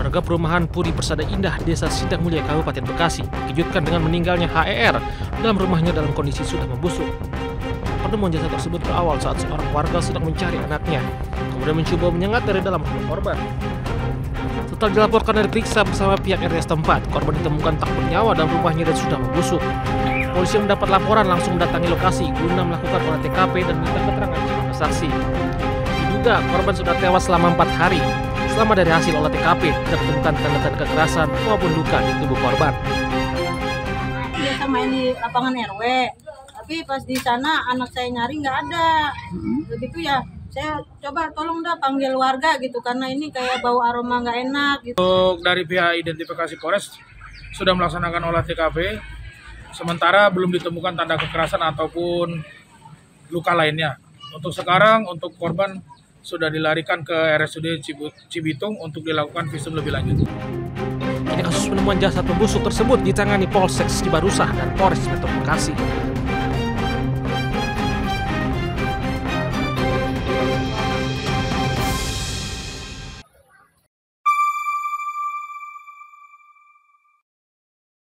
Warga perumahan Puri Persada Indah, Desa Sidang Mulia, Kabupaten Bekasi, dikejutkan dengan meninggalnya HER dalam rumahnya dalam kondisi sudah membusuk. Penemuan jasad tersebut berawal saat seorang warga sedang mencari anaknya, kemudian mencoba menyengat dari dalam rumah korban. Setelah dilaporkan dan diperiksa bersama pihak RT setempat, korban ditemukan tak bernyawa dalam rumahnya dan sudah membusuk. Polisi yang mendapat laporan langsung mendatangi lokasi guna melakukan olah TKP dan minta keterangan sejumlah saksi. Diduga korban sudah tewas selama 4 hari. Selama dari hasil olah TKP tidak ditemukan tanda-tanda kekerasan maupun luka di tubuh korban. Biasa main di lapangan RW, tapi pas di sana anak saya nyari nggak ada. Begitu ya, saya coba tolong dah panggil warga gitu karena ini kayak bau aroma nggak enak gitu. Untuk dari pihak identifikasi Polres sudah melaksanakan olah TKP, sementara belum ditemukan tanda kekerasan ataupun luka lainnya. Untuk sekarang, untuk korban sudah dilarikan ke RSUD Cibitung untuk dilakukan visum lebih lanjut. Kini kasus penemuan jasad membusuk tersebut ditangani Polsek Cibarusah dan Polres Metro Bekasi.